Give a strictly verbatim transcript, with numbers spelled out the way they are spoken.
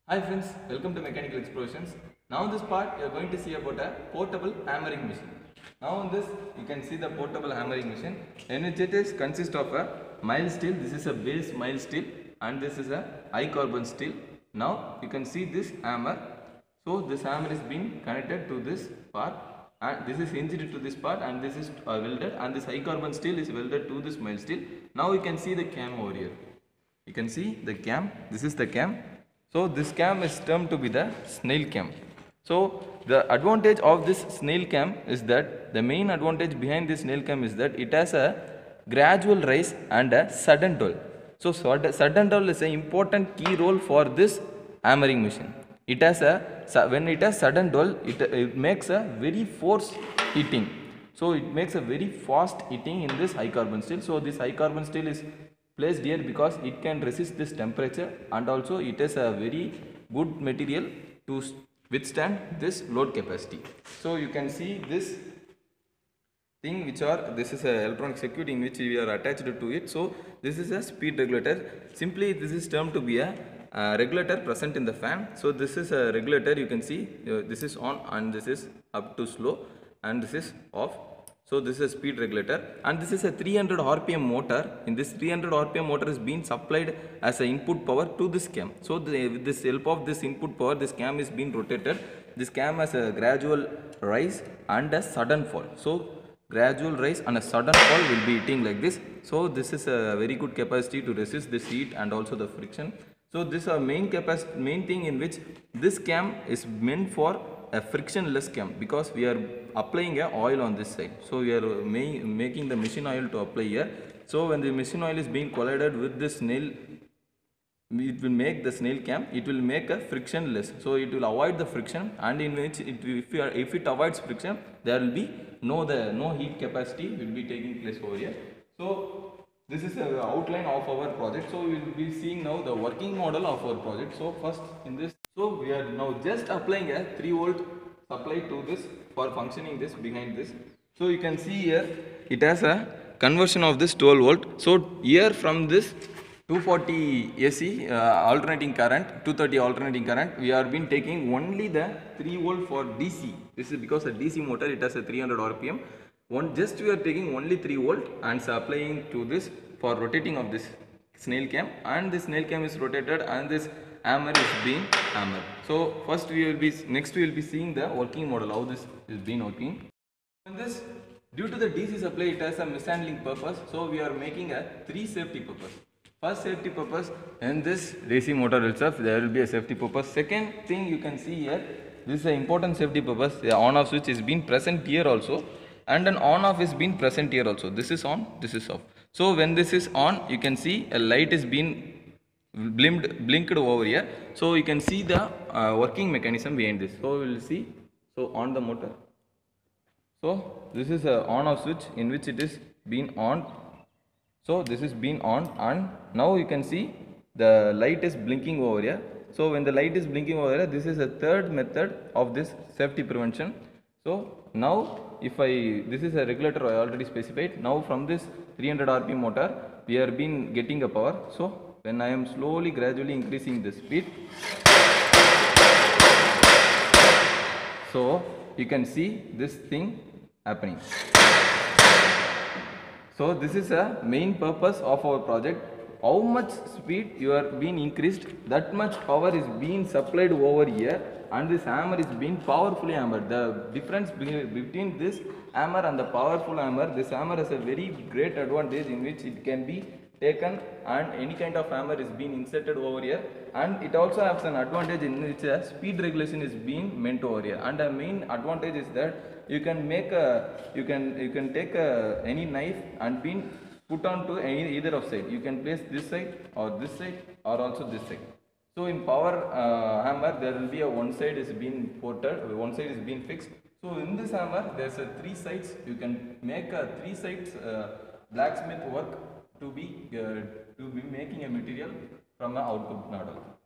Hi friends, welcome to Mechanical Explosions. Now in this part you are going to see about a portable hammering machine. Now in this you can see the portable hammering machine, in which it is consists of a mild steel. This is a base mild steel and this is a high carbon steel. Now you can see this hammer. So this hammer is being connected to this part and this is hinged to this part and this is uh, welded, and this high carbon steel is welded to this mild steel. Now you can see the cam over here. You can see the cam. This is the cam. So this cam is termed to be the snail cam. So the advantage of this snail cam is that the main advantage behind this snail cam is that it has a gradual rise and a sudden toll. So sudden toll is an important key role for this hammering machine. It has a when it has sudden toll, it, it makes a very force heating. So it makes a very fast heating in this high carbon steel. So this high carbon steel is placed here because it can resist this temperature, and also it is a very good material to withstand this load capacity. So you can see this thing which are, this is a electronic circuit in which we are attached to it. So this is a speed regulator. Simply this is termed to be a uh, regulator present in the fan. So this is a regulator. You can see uh, this is on and this is up to slow and this is off. So this is a speed regulator, and this is a three hundred R P M motor. In this three hundred R P M motor is being supplied as an input power to this cam. So the, with this help of this input power, this cam is being rotated. This cam has a gradual rise and a sudden fall. So gradual rise and a sudden fall will be hitting like this. So this is a very good capacity to resist this heat and also the friction. So this is a main capacity, main thing in which this cam is meant for a frictionless cam, because we are applying a oil on this side. So we are ma making the machine oil to apply here. So when the machine oil is being collided with this snail, it will make the snail cam, it will make a frictionless. So it will avoid the friction, and in which it, if, we are, if it avoids friction, there will be no the no heat capacity will be taking place over here. So this is the outline of our project. So we will be seeing now the working model of our project. So first in this, so we are now just applying a three volt supply to this for functioning this behind this. So you can see here it has a conversion of this twelve volt. So here from this two forty A C uh, alternating current, two thirty alternating current, we are been taking only the three volt for D C. This is because a D C motor, it has a three hundred R P M. One just we are taking only three volt and applying to this for rotating of this snail cam, and this snail cam is rotated and this hammer is being hammered. So first we will be, next we will be seeing the working model, how this is being working. In this, due to the D C supply, it has a mishandling purpose. So we are making a three safety purpose. First safety purpose, in this D C motor itself there will be a safety purpose. Second thing you can see here, this is an important safety purpose. The on off switch is being present here also, and an on off is being present here also. This is on, this is off. So when this is on, you can see a light is being blinked, blinked over here. So you can see the uh, working mechanism behind this. So we will see. So on the motor. So this is a on off switch in which it is being on. So this is being on, and now you can see the light is blinking over here. So when the light is blinking over here, this is a third method of this safety prevention. So now if I, this is a regulator I already specified. Now from this three hundred R P M motor, we are been getting a power. So when I am slowly gradually increasing the speed, so you can see this thing happening. So this is a main purpose of our project. How much speed you are being increased, that much power is being supplied over here, and this hammer is being powerfully hammered. The difference between this hammer and the powerful hammer, this hammer has a very great advantage in which it can be taken and any kind of hammer is being inserted over here, and it also has an advantage in which a speed regulation is being meant over here. And the main advantage is that you can make a, you can you can take a, any knife and being put on to any, either of side. You can place this side or this side or also this side. So in power uh, hammer there will be a one side is being ported, one side is being fixed. So in this hammer there's a three sides. You can make a three sides uh, blacksmith work to be uh, to be making a material from an output model.